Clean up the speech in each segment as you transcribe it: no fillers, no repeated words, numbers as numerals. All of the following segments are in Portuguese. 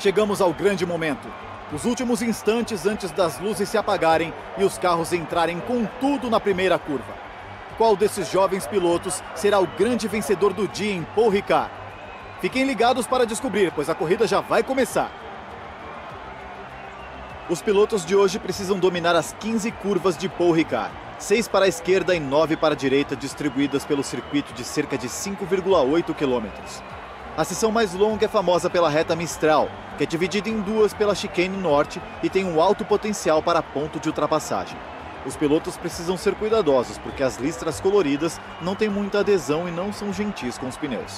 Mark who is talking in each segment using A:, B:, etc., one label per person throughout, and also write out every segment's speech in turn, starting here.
A: Chegamos ao grande momento. Os últimos instantes antes das luzes se apagarem e os carros entrarem com tudo na primeira curva. Qual desses jovens pilotos será o grande vencedor do dia em Paul Ricard? Fiquem ligados para descobrir, pois a corrida já vai começar. Os pilotos de hoje precisam dominar as 15 curvas de Paul Ricard. 6 para a esquerda e 9 para a direita, distribuídas pelo circuito de cerca de 5,8 quilômetros. A seção mais longa é famosa pela reta Mistral, que é dividida em duas pela chicane norte e tem um alto potencial para ponto de ultrapassagem. Os pilotos precisam ser cuidadosos, porque as listras coloridas não têm muita adesão e não são gentis com os pneus.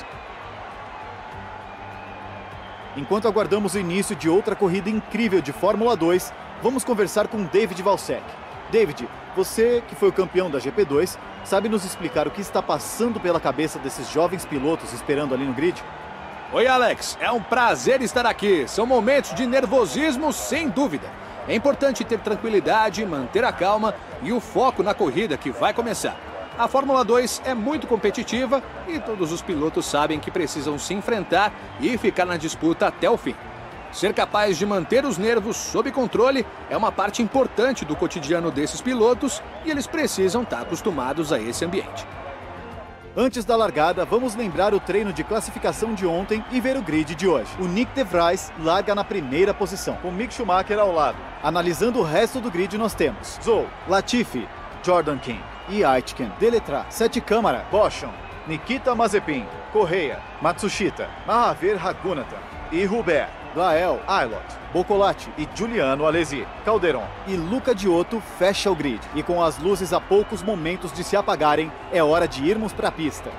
A: Enquanto aguardamos o início de outra corrida incrível de Fórmula 2, vamos conversar com David Valsec. David, você que foi o campeão da GP2, sabe nos explicar o que está passando pela cabeça desses jovens pilotos esperando ali no grid?
B: Oi, Alex. É um prazer estar aqui. São momentos de nervosismo, sem dúvida. É importante ter tranquilidade, manter a calma e o foco na corrida que vai começar. A Fórmula 2 é muito competitiva e todos os pilotos sabem que precisam se enfrentar e ficar na disputa até o fim. Ser capaz de manter os nervos sob controle é uma parte importante do cotidiano desses pilotos e eles precisam estar acostumados a esse ambiente.
A: Antes da largada, vamos lembrar o treino de classificação de ontem e ver o grid de hoje. O Nick de Vries larga na primeira posição, com Mick Schumacher ao lado. Analisando o resto do grid, nós temos Zhou, Latifi, Jordan King e Aitken, Deletraz, Sete Câmara, Boschon, Nikita Mazepin, Correia, Matsushita, Mahaver Raghunathan e Hubert, Lael, Aylot, Boccolati e Giuliano Alesi. Calderon e Luca Diotto fecha o grid. E com as luzes a poucos momentos de se apagarem, é hora de irmos para a pista.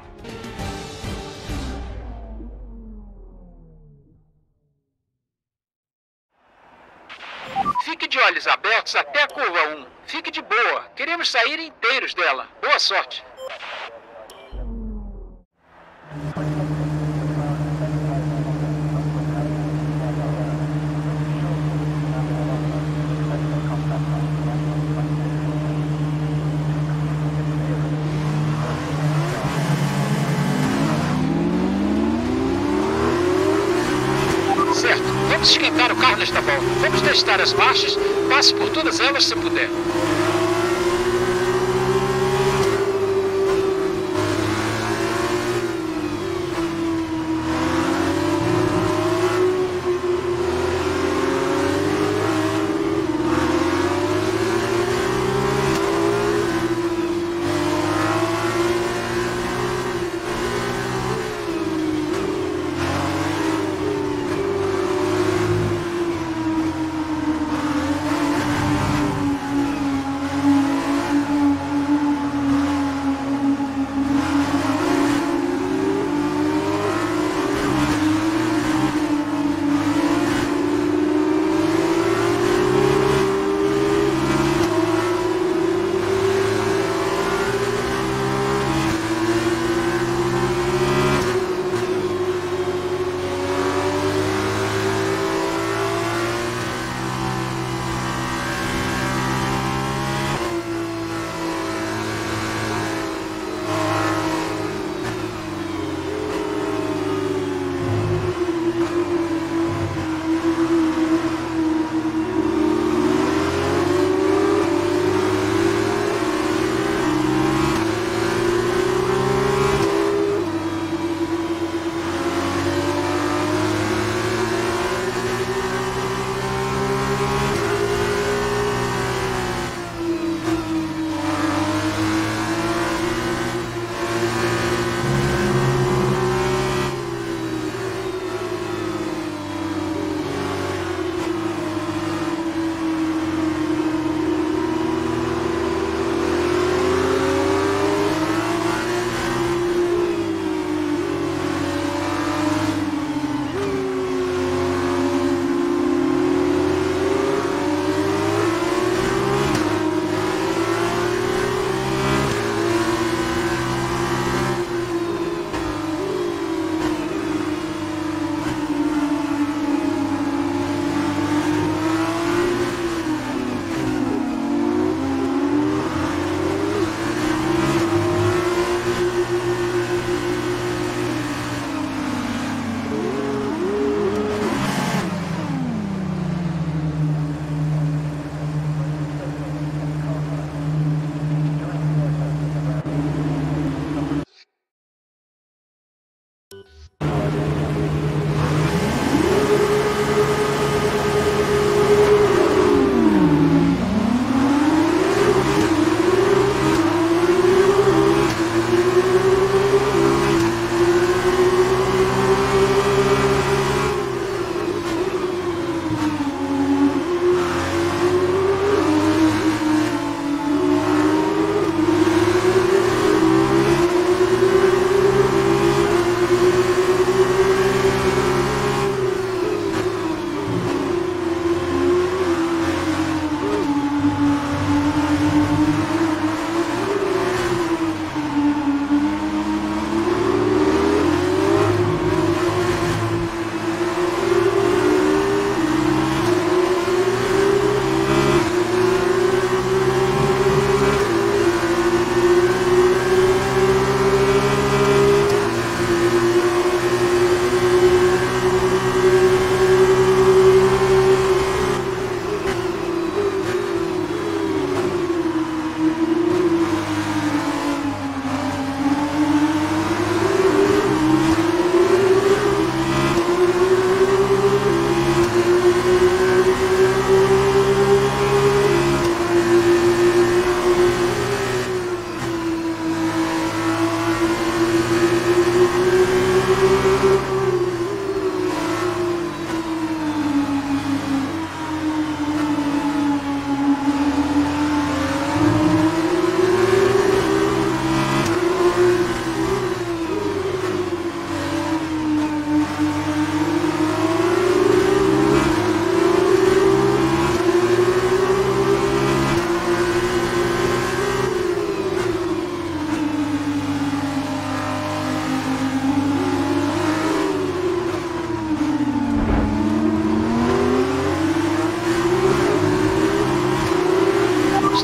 C: Fique de olhos abertos até a curva 1. Fique de boa. Queremos sair inteiros dela. Boa sorte. Vamos esquentar o carro nesta volta. Vamos testar as marchas. Passe por todas elas se puder.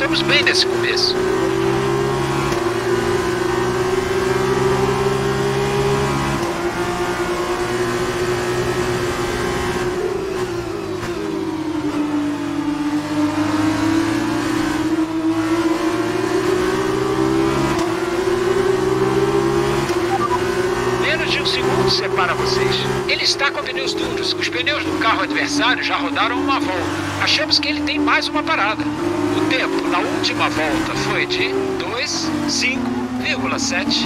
C: Estamos bem nesse começo. Menos de um segundo separa vocês. Ele está com pneus duros. Os pneus do carro adversário já rodaram uma volta. Achamos que ele tem mais uma parada. O tempo na última volta foi de 2:5,7.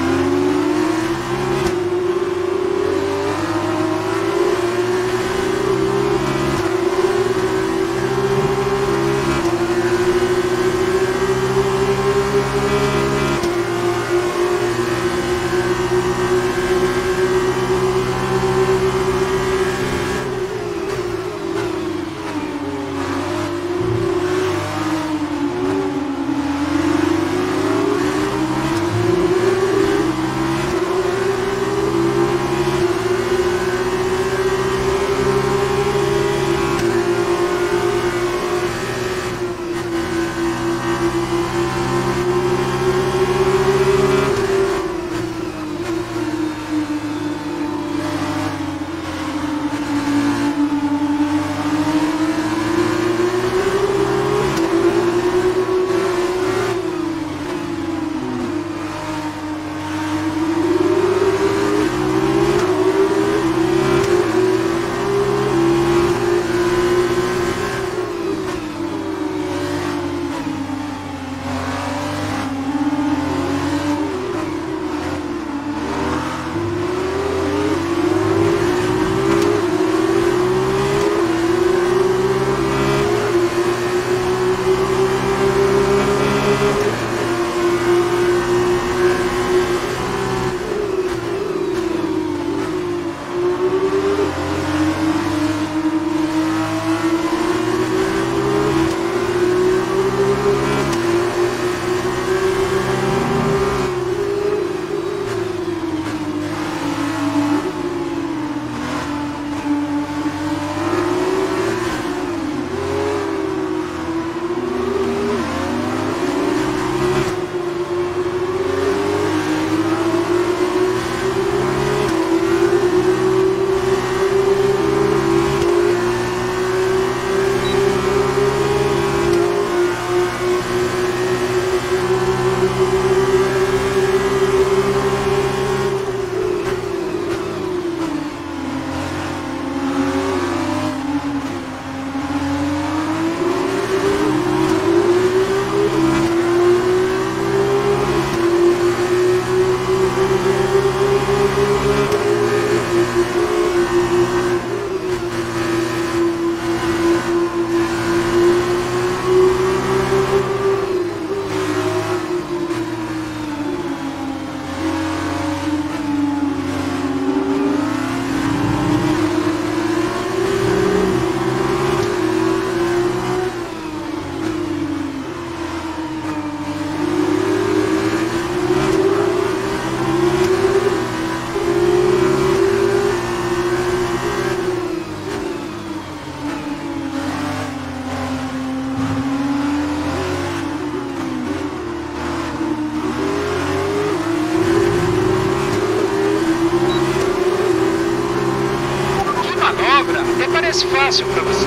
C: Parece fácil para você.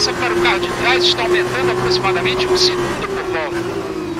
C: diferença para o carro de trás está aumentando aproximadamente 1 segundo por volta.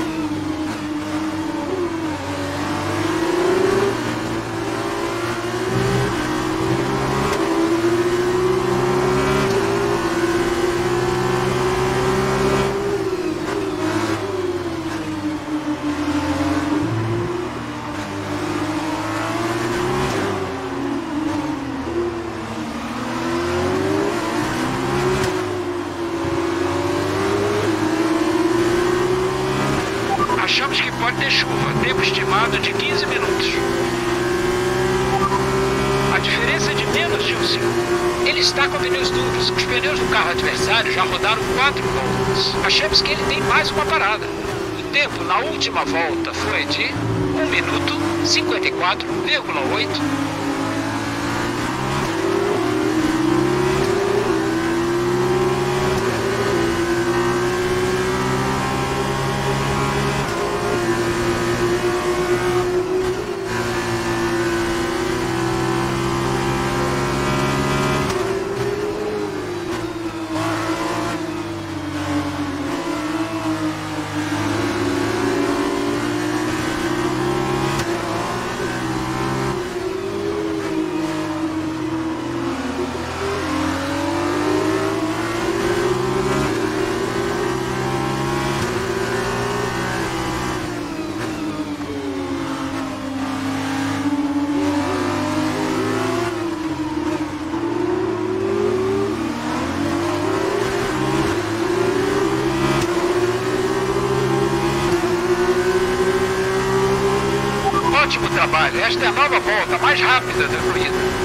C: Achamos que pode ter chuva, tempo estimado de 15 minutos. A diferença é de menos de 1 segundo. Ele está com pneus duros. Os pneus do carro adversário já rodaram 4 voltas. Achamos que ele tem mais uma parada. O tempo na última volta foi de 1 minuto 54,8. Ótimo trabalho. Esta é a nova volta mais rápida da corrida.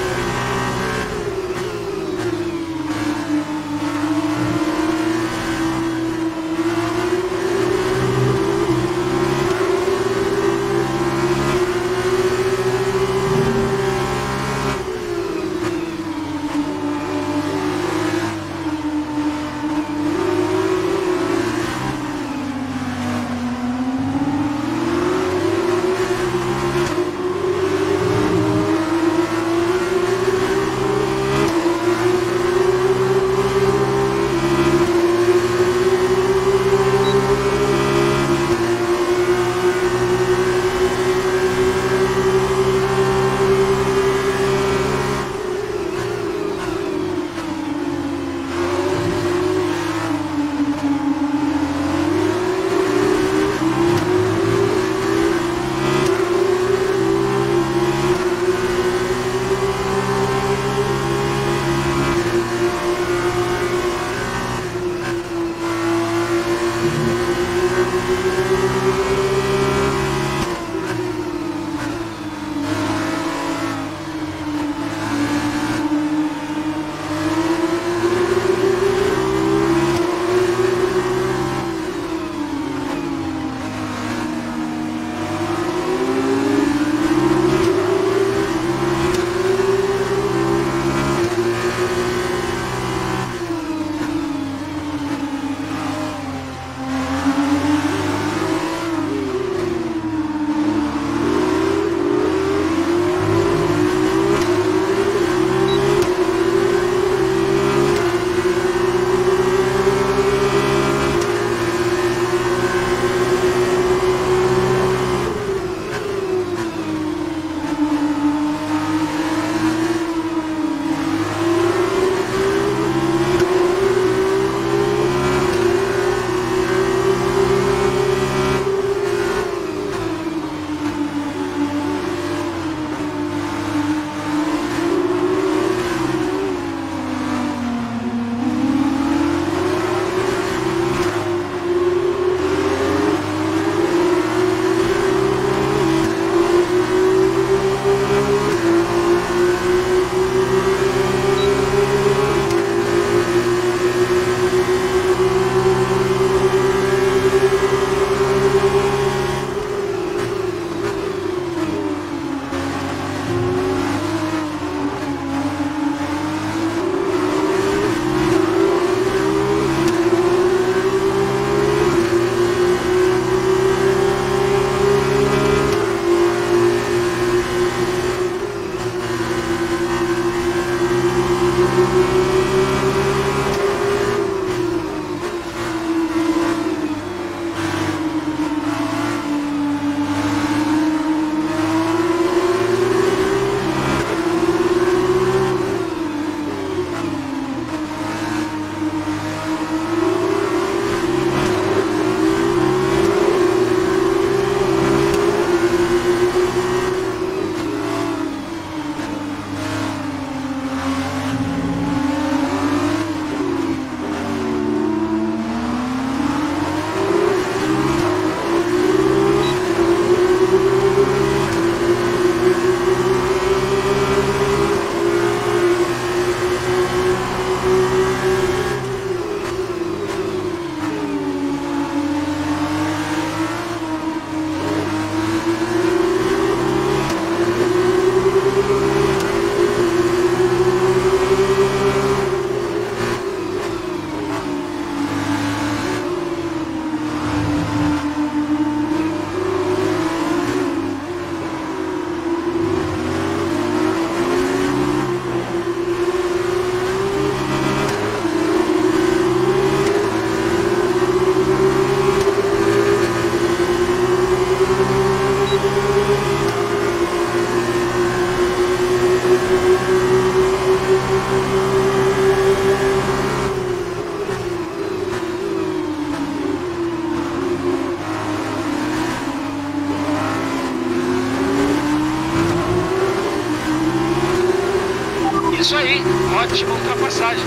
C: ótima ultrapassagem.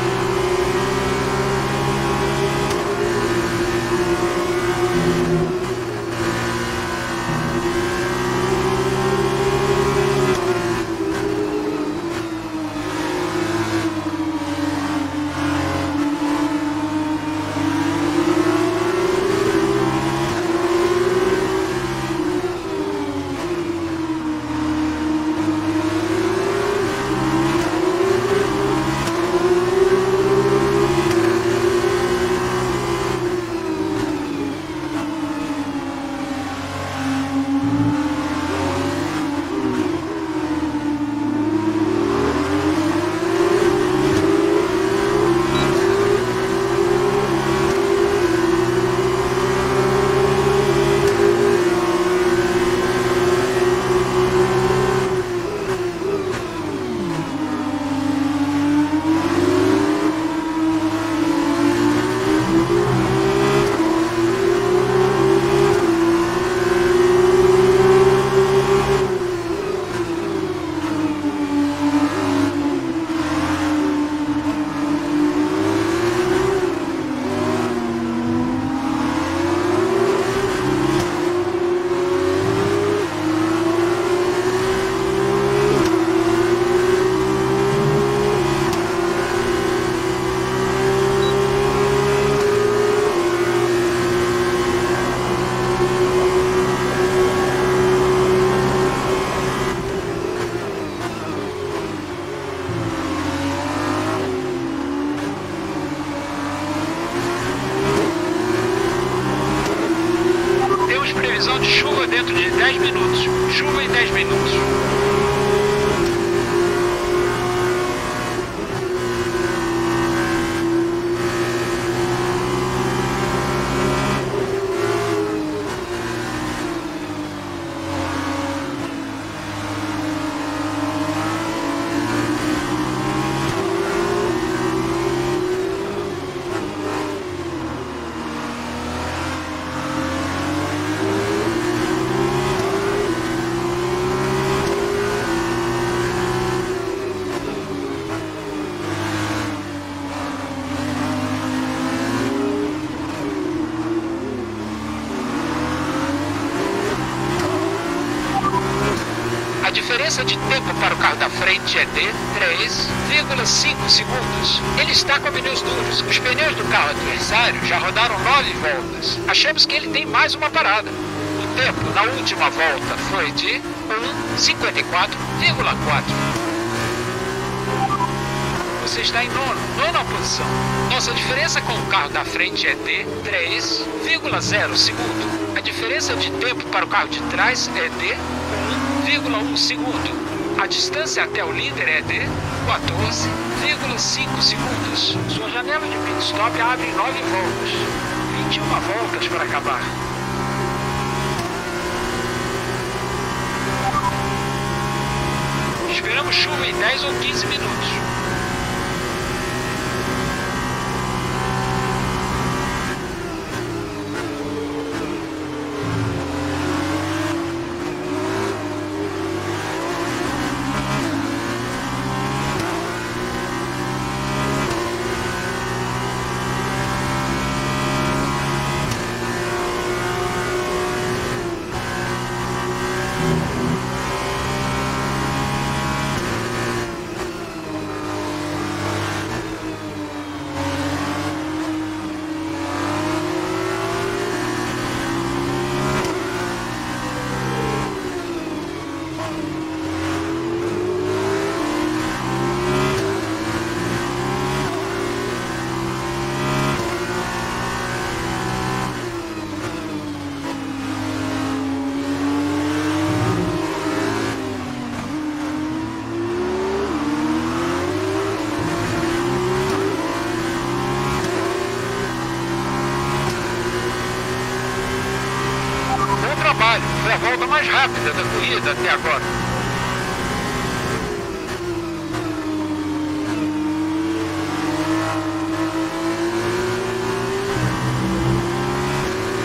C: Previsão de chuva dentro de 10 minutos. Chuva em 10 minutos. A diferença de tempo para o carro da frente é de 3,5 segundos. Ele está com pneus duros. Os pneus do carro adversário já rodaram 9 voltas. Achamos que ele tem mais uma parada. O tempo na última volta foi de 1,54,4. Você está em nona posição. Nossa diferença com o carro da frente é de 3,0 segundo. A diferença de tempo para o carro de trás é de 1,1 segundo. A distância até o líder é de 14,5 segundos. Sua janela de pit stop abre em 9 voltas. 21 voltas para acabar. Esperamos chuva em 10 ou 15 minutos. Foi a volta mais rápida da corrida até agora.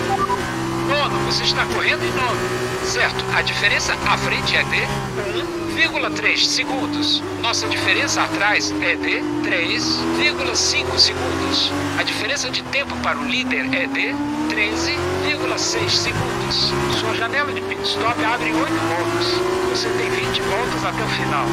C: Nono, você está correndo em nono. Certo, a diferença à frente é de 2,3 segundos. Nossa diferença atrás é de 3,5 segundos. A diferença de tempo para o líder é de 13,6 segundos. Sua janela de pit stop abre em 8 voltas. Você tem 20 voltas até o final.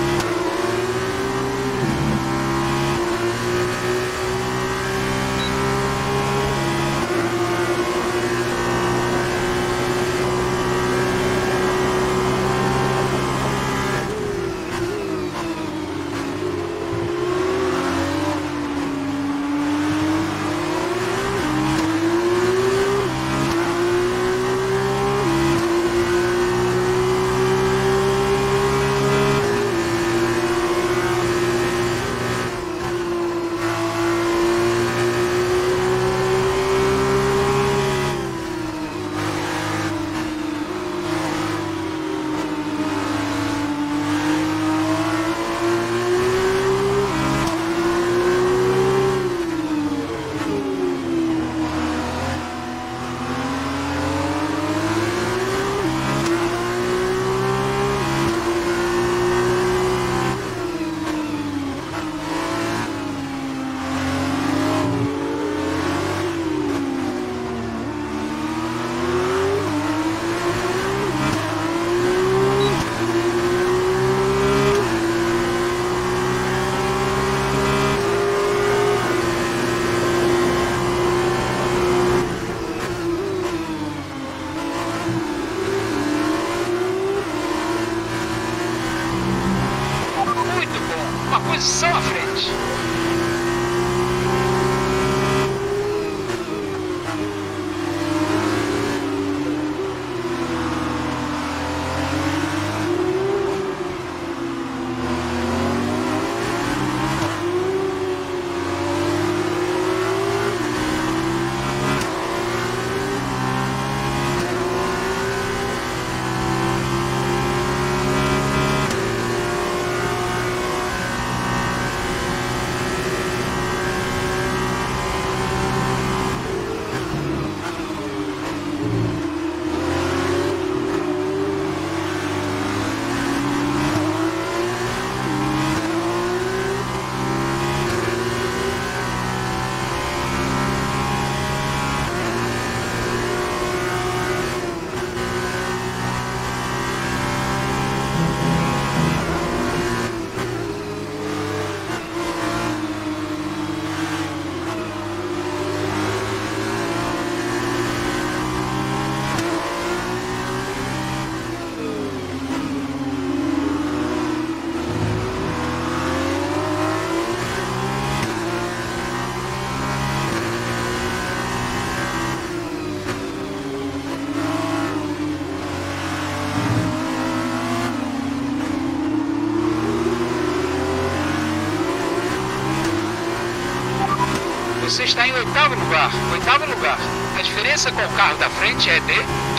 C: Posição à frente. Você está em oitavo lugar. A diferença com o carro da frente é de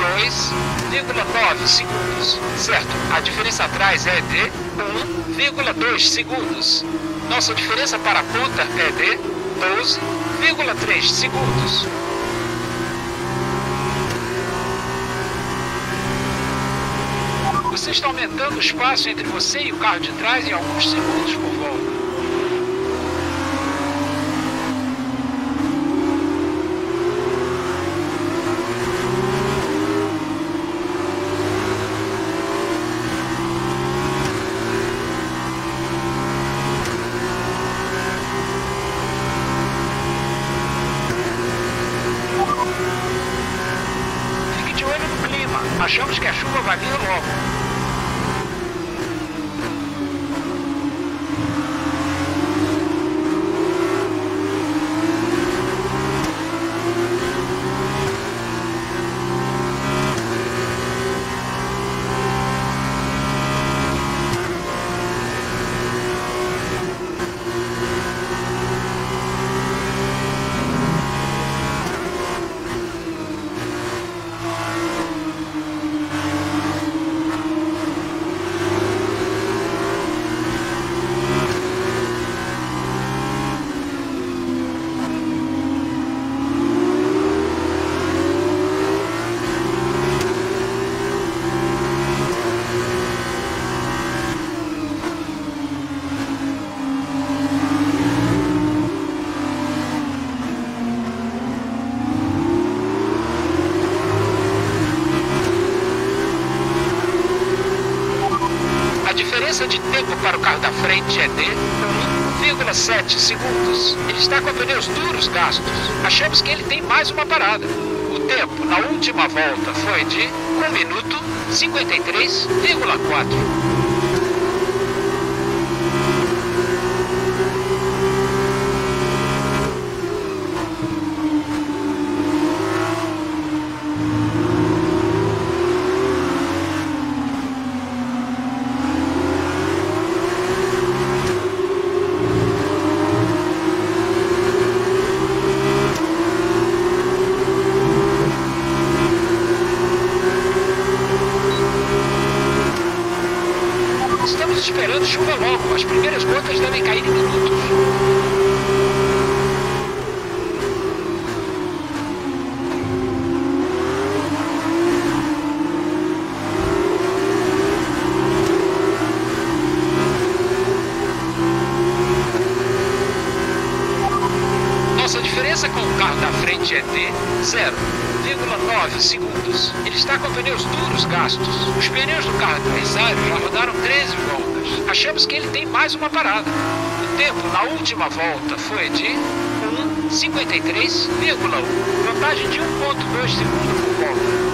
C: 2,9 segundos. Certo, a diferença atrás é de 1,2 segundos. Nossa diferença para a ponta é de 12,3 segundos. Você está aumentando o espaço entre você e o carro de trás em alguns segundos por volta. Achamos que a chuva vai vir logo. diferença de tempo para o carro da frente é de 1,7 segundos. Ele está com pneus duros gastos. Achamos que ele tem mais uma parada. O tempo na última volta foi de 1 minuto 53,4. Estamos esperando chuva logo. As primeiras gotas devem cair em minutos. Nossa diferença com o carro da frente é de 0,9 segundos. Ele está com pneus duros gastos. Os pneus do carro adversário já rodaram 13 voltas. Achamos que ele tem mais uma parada. O tempo na última volta foi de 1,53,1. Vantagem de 1,2 segundos por volta.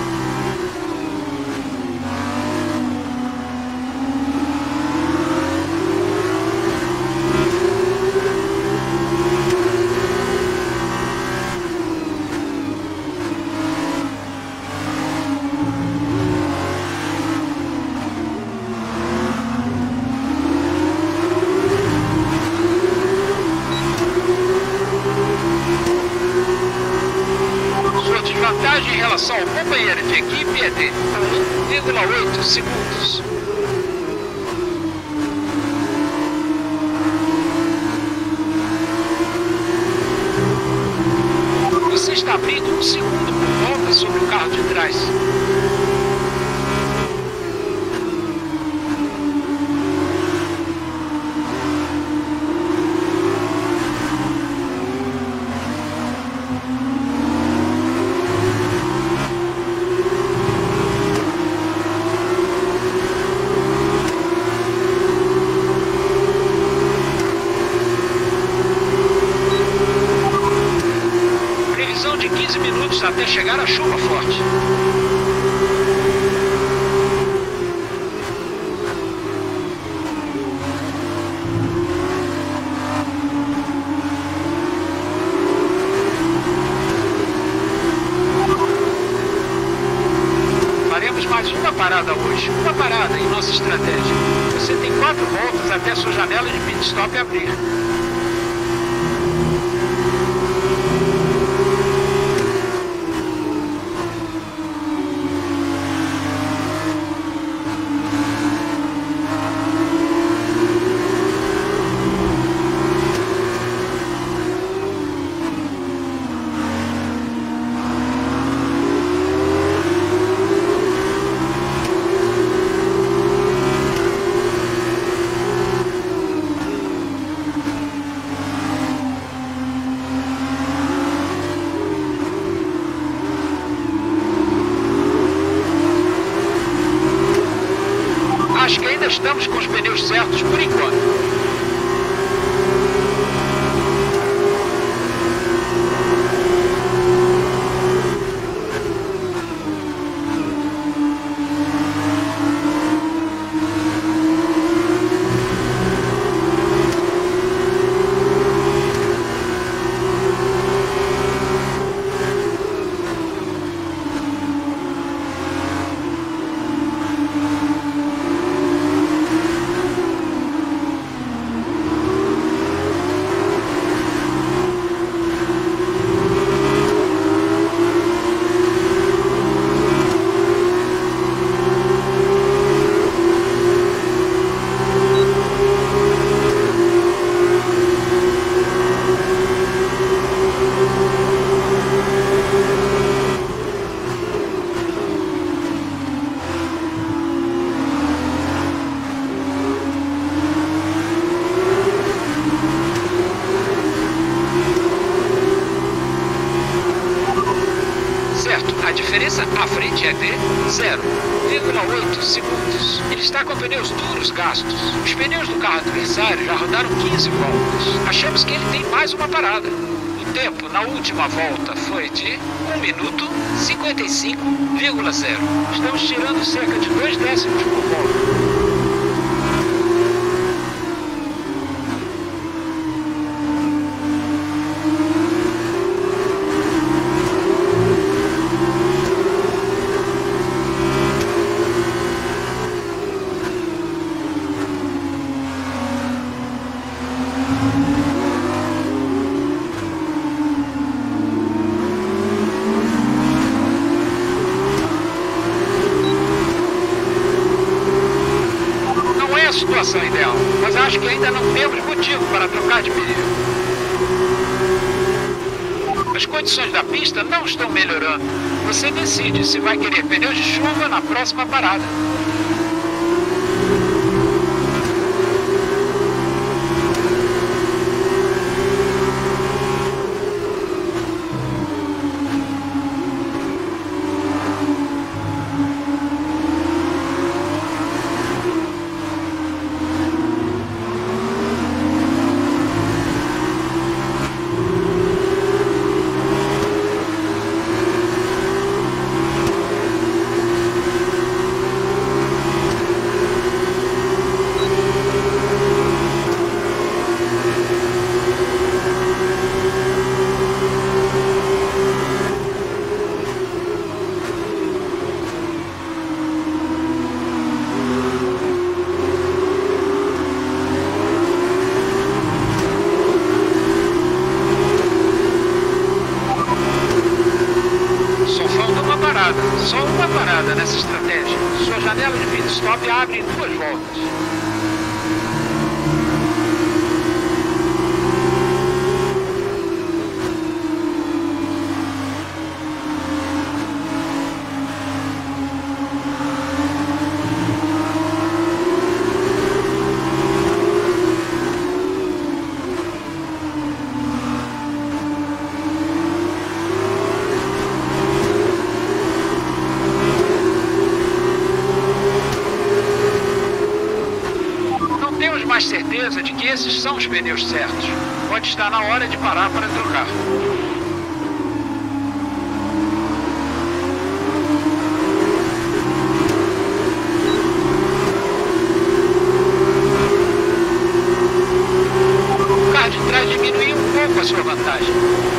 C: Vantagem em relação ao companheiro de equipe é de 1,8 segundos. Você está abrindo 1 segundo por volta sobre o carro de trás. De 15 minutos até chegar a chuva forte. Faremos mais uma parada hoje. Uma parada em nossa estratégia. Você tem 4 voltas até a sua janela de pit stop abrir. Acho que ainda estamos com os pneus certos por enquanto. diferença à frente é de 0,8 segundos. Ele está com pneus duros gastos. Os pneus do carro adversário já rodaram 15 voltas. Achamos que ele tem mais uma parada. O tempo na última volta foi de 1 minuto 55,0. Estamos tirando cerca de 2 décimos por volta. Situação ideal, mas acho que ainda não temos motivo para trocar de pneu. As condições da pista não estão melhorando. Você decide se vai querer pneus de chuva na próxima parada. Só uma parada nessa estratégia. Sua janela de pit stop abre em 2 voltas. Mais certeza de que esses são os pneus certos. Pode estar na hora de parar para trocar. O carro de trás diminuiu um pouco a sua vantagem.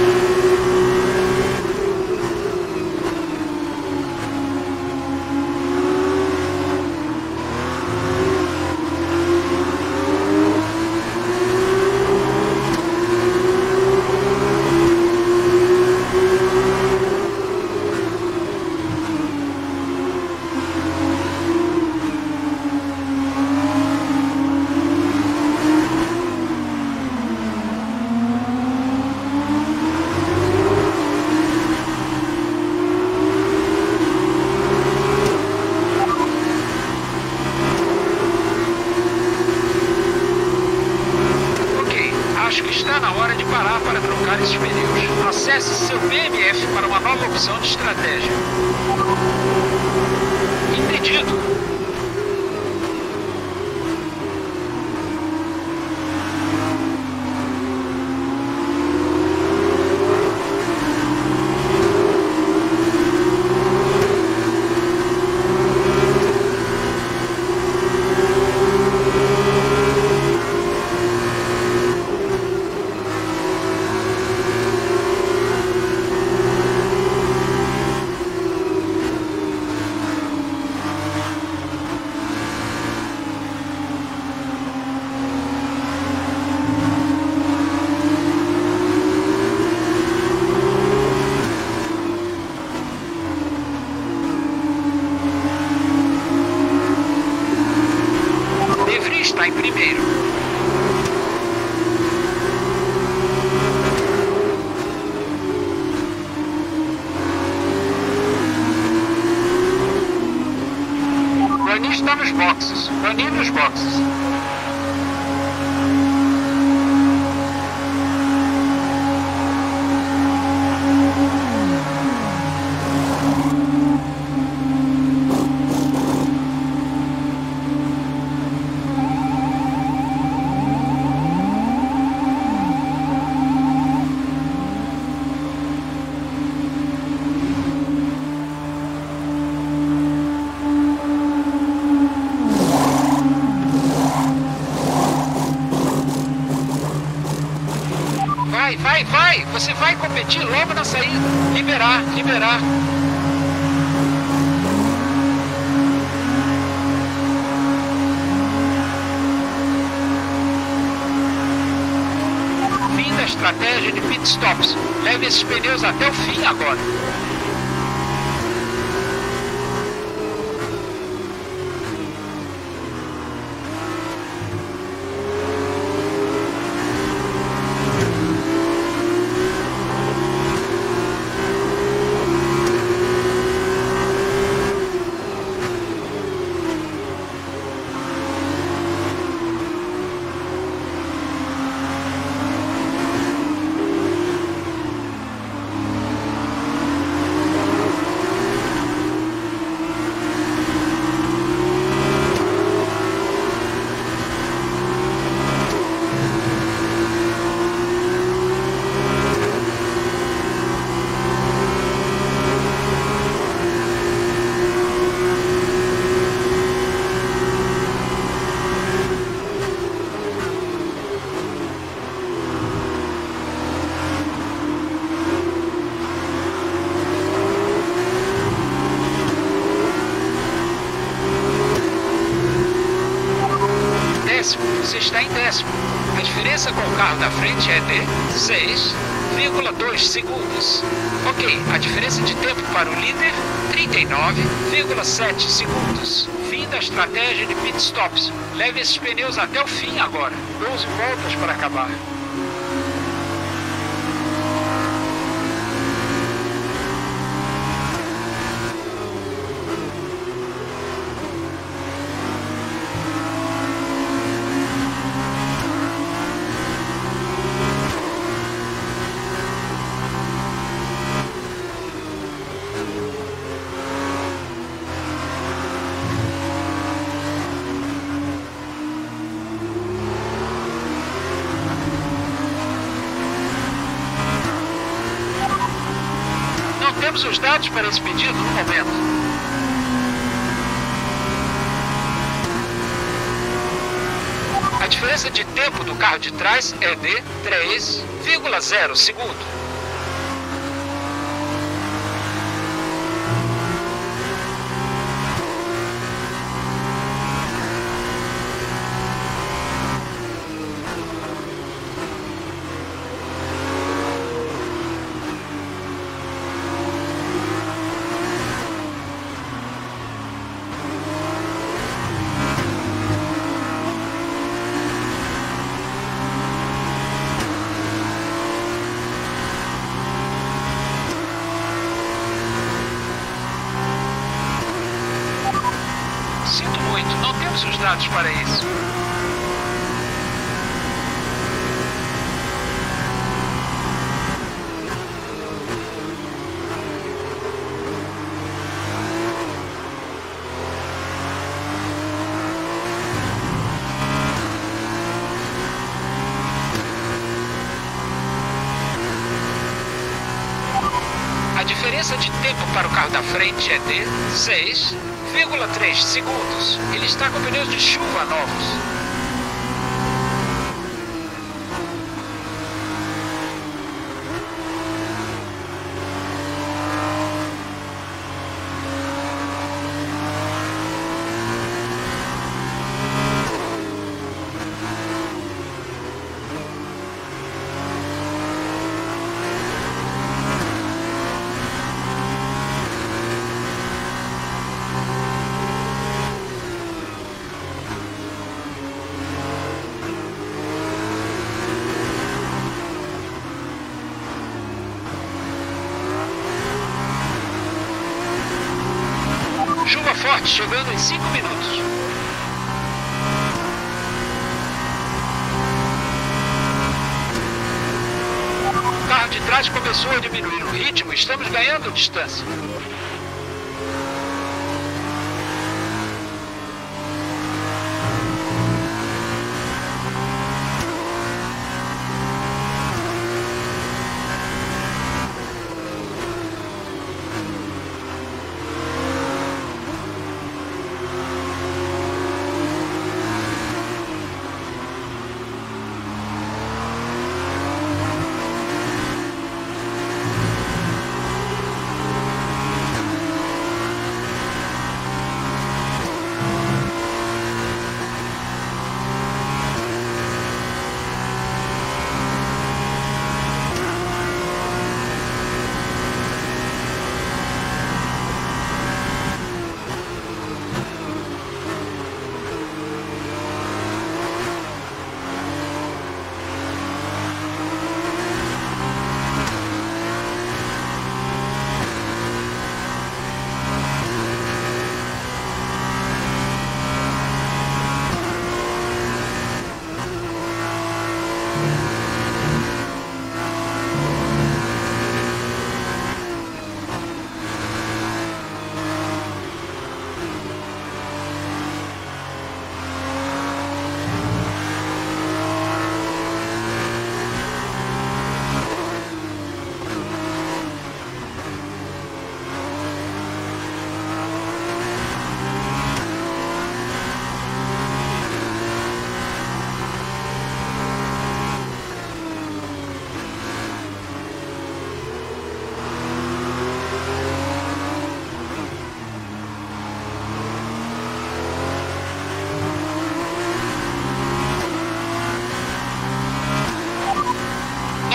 C: Acho que está na hora de parar para trocar esses pneus. Acesse seu BMF para uma nova opção de estratégia. Entendido. Está em primeiro. Guani está nos boxes. Guani nos boxes. Vai! Você vai competir logo na saída. Liberar. Fim da estratégia de pit stops. Leve esses pneus até o fim agora. Você está em décimo. A diferença com o carro da frente é de 6,2 segundos. Ok, a diferença de tempo para o líder, 39,7 segundos. Fim da estratégia de pit stops. Leve esses pneus até o fim agora. 12 voltas para acabar. Temos os dados para esse pedido no momento. A diferença de tempo do carro de trás é de 3,0 segundo. Sinto muito, não temos os dados para isso. A diferença de tempo para o carro da frente é de 6,3 segundos. Ele está com pneus de chuva novos. Chuva forte chegando em 5 minutos. O carro de trás começou a diminuir o ritmo e estamos ganhando distância.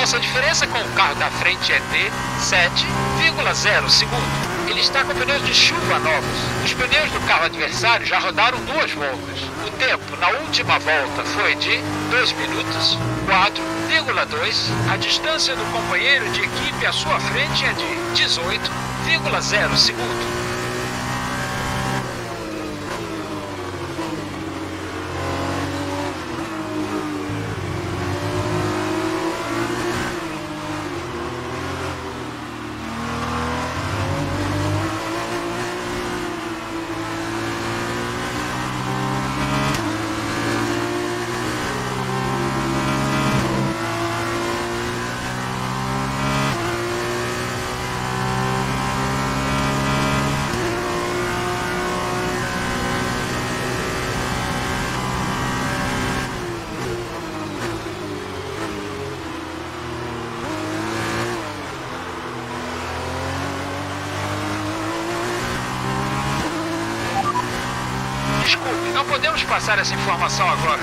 C: Nossa diferença com o carro da frente é de 7,0 segundo. Ele está com pneus de chuva novos. Os pneus do carro adversário já rodaram 2 voltas. O tempo na última volta foi de 2 minutos 4,2. A distância do companheiro de equipe à sua frente é de 18,0 segundo. Desculpe, não podemos passar essa informação agora.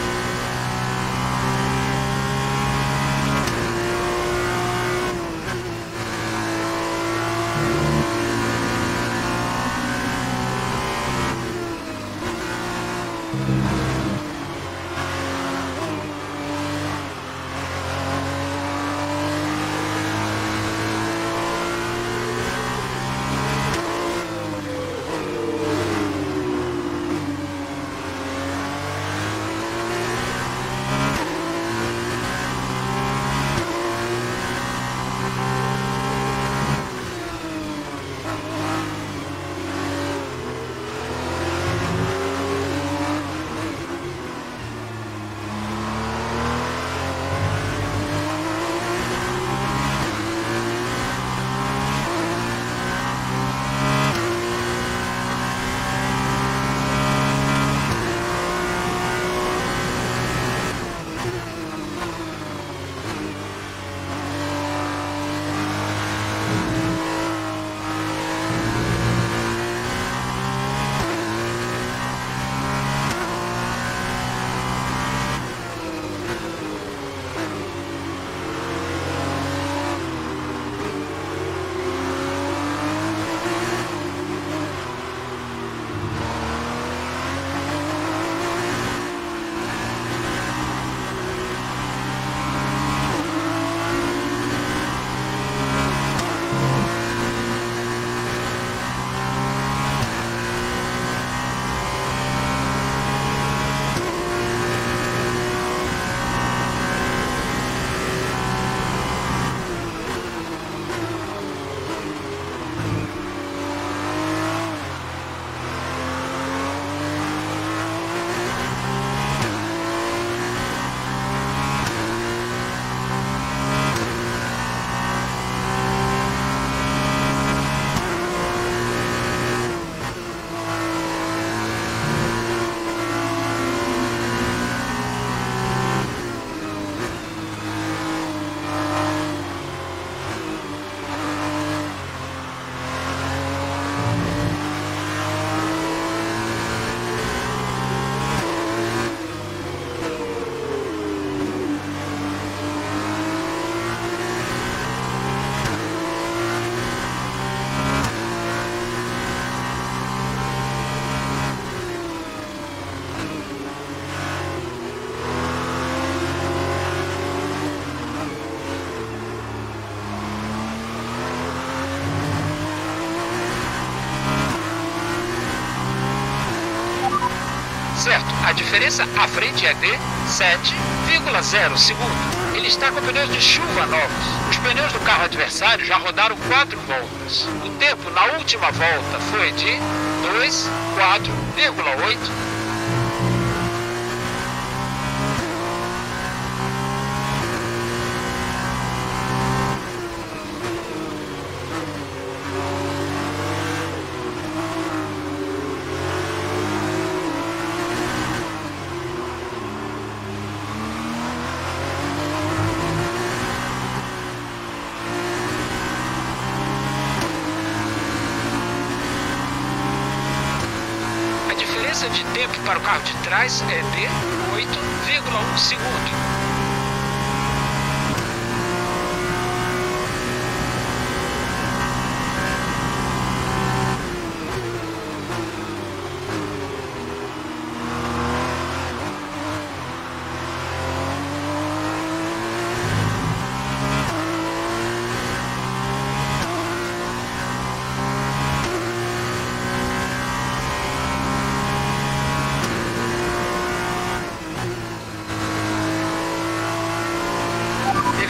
C: Certo, a diferença à frente é de 7,0 segundo. Ele está com pneus de chuva novos. Os pneus do carro adversário já rodaram 4 voltas. O tempo na última volta foi de 2,4,8. A diferença de tempo para o carro de trás é de 8,1 segundo.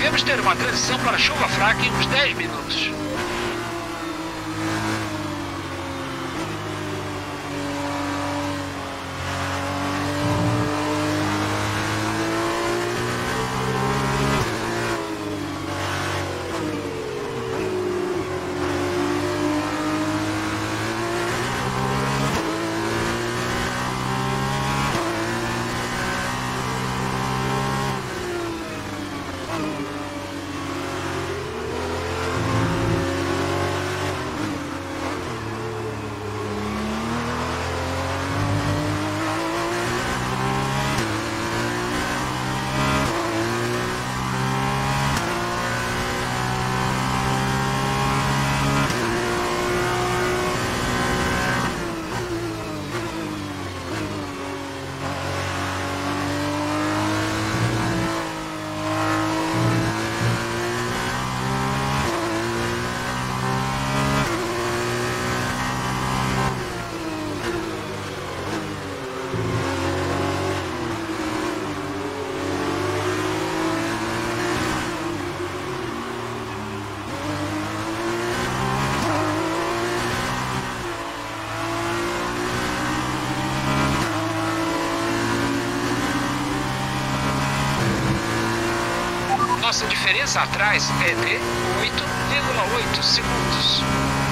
C: Devemos ter uma transição para chuva fraca em uns 10 minutos. Nossa diferença atrás é de 8,8 segundos.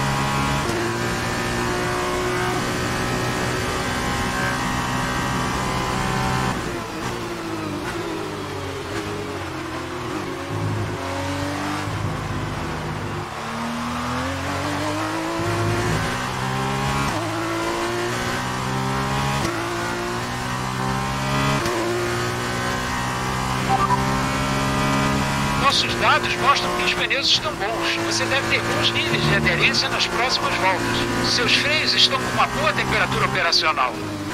C: Nossos dados mostram que os pneus estão bons. Você deve ter bons níveis de aderência nas próximas voltas. Seus freios estão com uma boa temperatura operacional.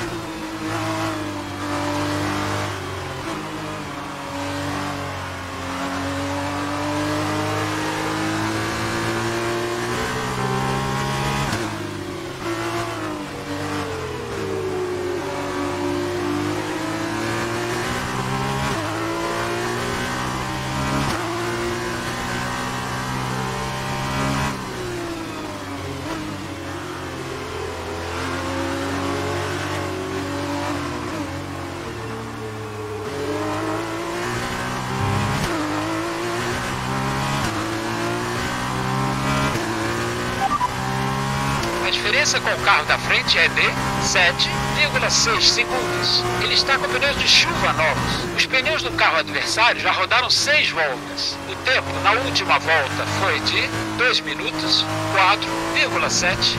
C: A diferença com o carro da frente é de 7,6 segundos. Ele está com pneus de chuva novos. Os pneus do carro adversário já rodaram 6 voltas. O tempo na última volta foi de 2 minutos 4,7.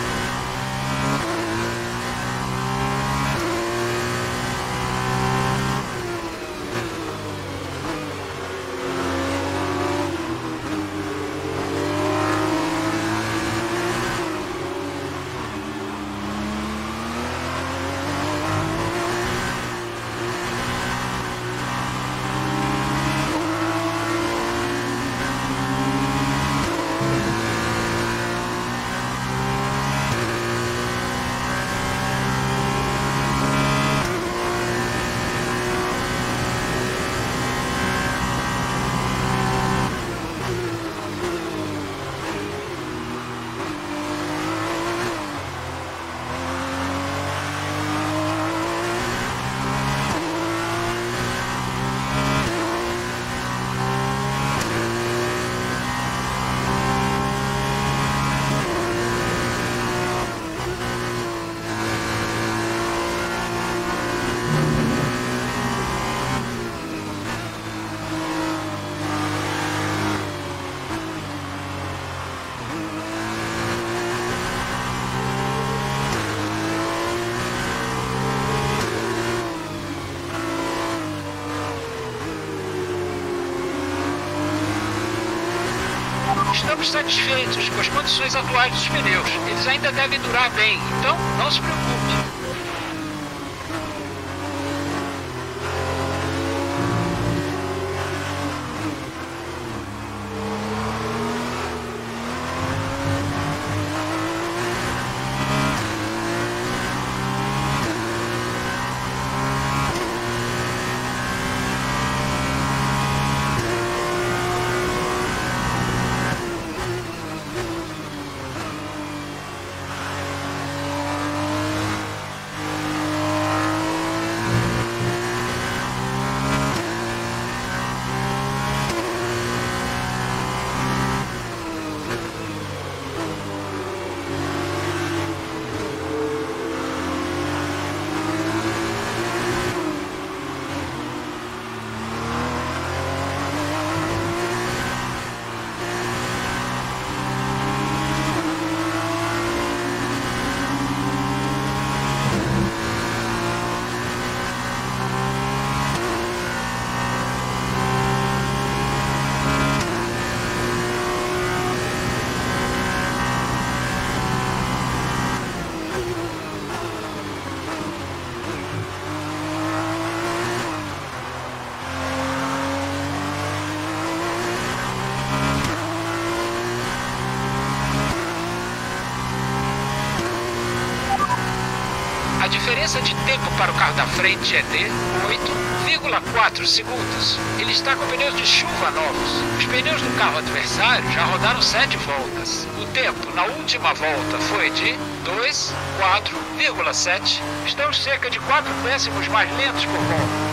C: Estamos satisfeitos com as condições atuais dos pneus. Eles ainda devem durar bem, então não se preocupe. diferença de tempo para o carro da frente é de 8,4 segundos. Ele está com pneus de chuva novos. Os pneus do carro adversário já rodaram 7 voltas. O tempo na última volta foi de 2,4,7. Estamos cerca de 4 décimos mais lentos por volta.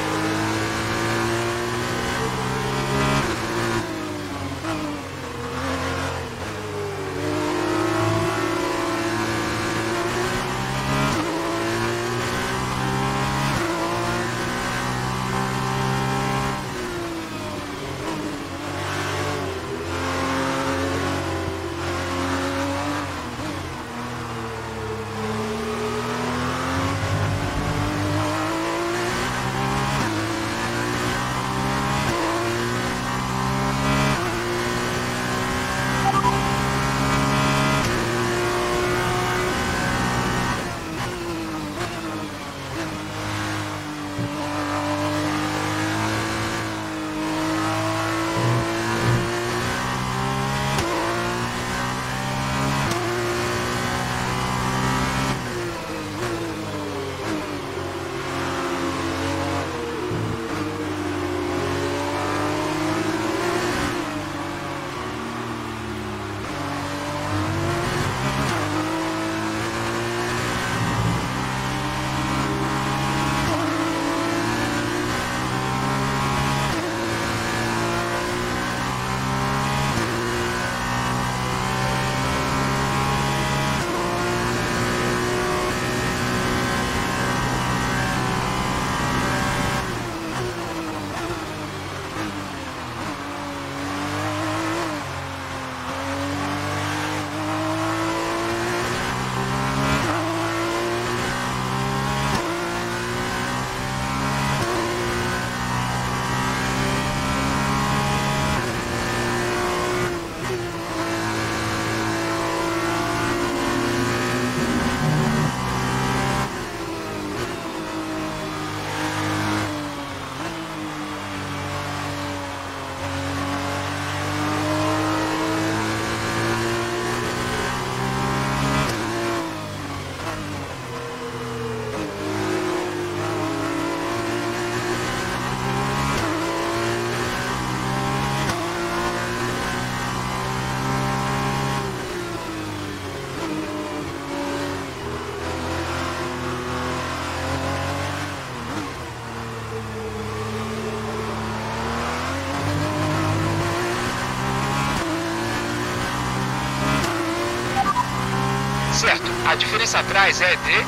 C: Certo, a diferença atrás é de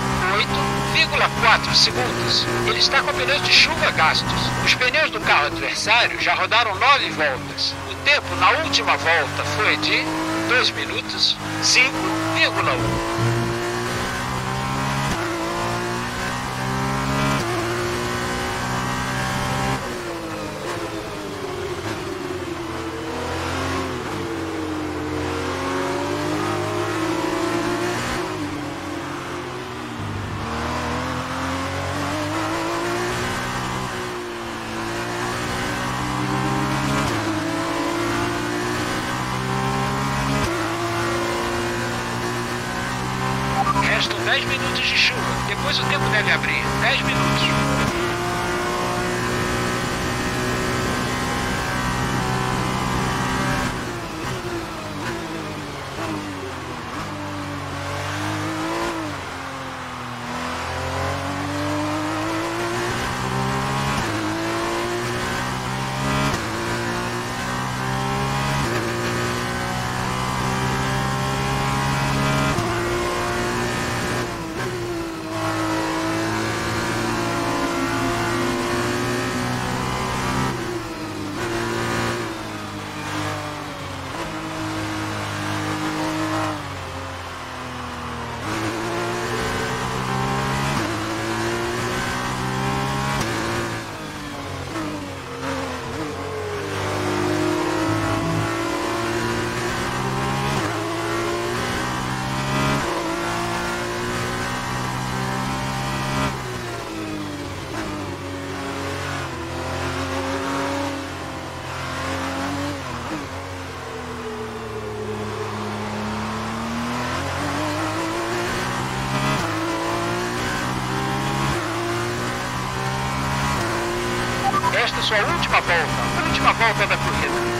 C: 8,4 segundos. Ele está com pneus de chuva gastos. Os pneus do carro adversário já rodaram 9 voltas. O tempo na última volta foi de 2 minutos 5,1. Restam 10 minutos de chuva. Depois o tempo deve abrir. 10 minutos. sua última volta da corrida.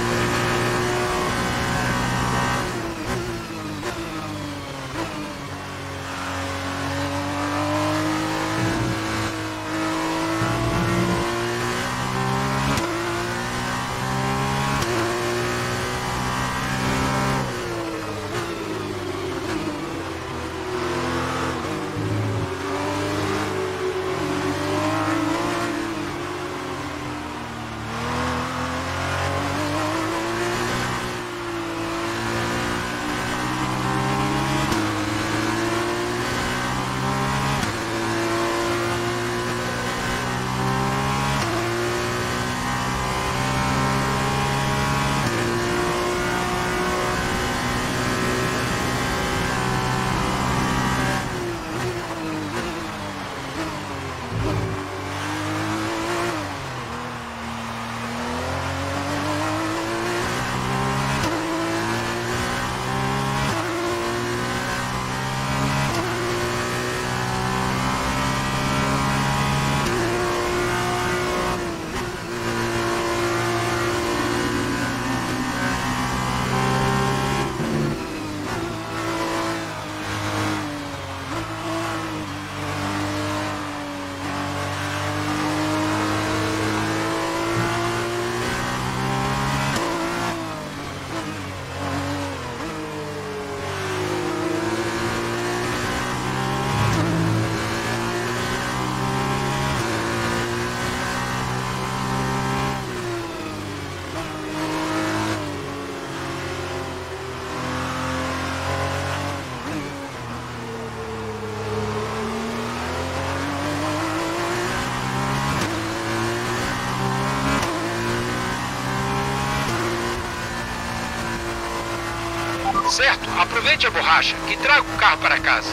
C: Certo, aproveite a borracha e traga o carro para casa.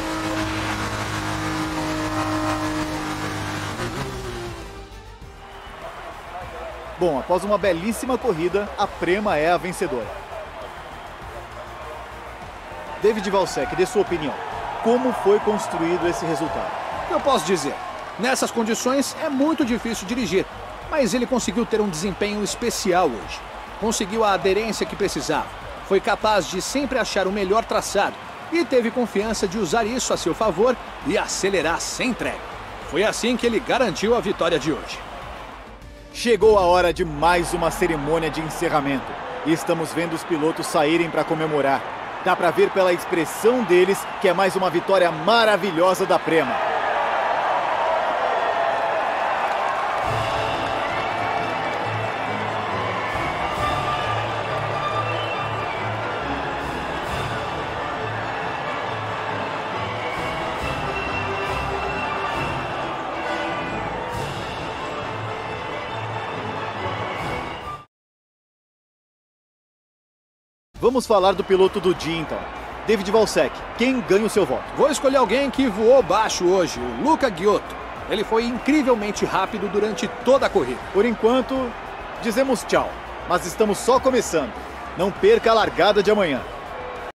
A: Bom, após uma belíssima corrida, a Prema é a vencedora. David Valsec, dê sua opinião. Como foi construído esse resultado?
B: Eu posso dizer, nessas condições é muito difícil dirigir, mas ele conseguiu ter um desempenho especial hoje. Conseguiu a aderência que precisava. Foi capaz de sempre achar o melhor traçado e teve confiança de usar isso a seu favor e acelerar sem trégua. Foi assim que ele garantiu a vitória de hoje.
A: Chegou a hora de mais uma cerimônia de encerramento e estamos vendo os pilotos saírem para comemorar. Dá para ver pela expressão deles que é mais uma vitória maravilhosa da Prema. Vamos falar do piloto do dia, então. David Valsec, quem ganha o seu voto?
B: Vou escolher alguém que voou baixo hoje, o Luca Ghiotto. Ele foi incrivelmente rápido durante toda a corrida.
A: Por enquanto, dizemos tchau, mas estamos só começando. Não perca a largada de amanhã.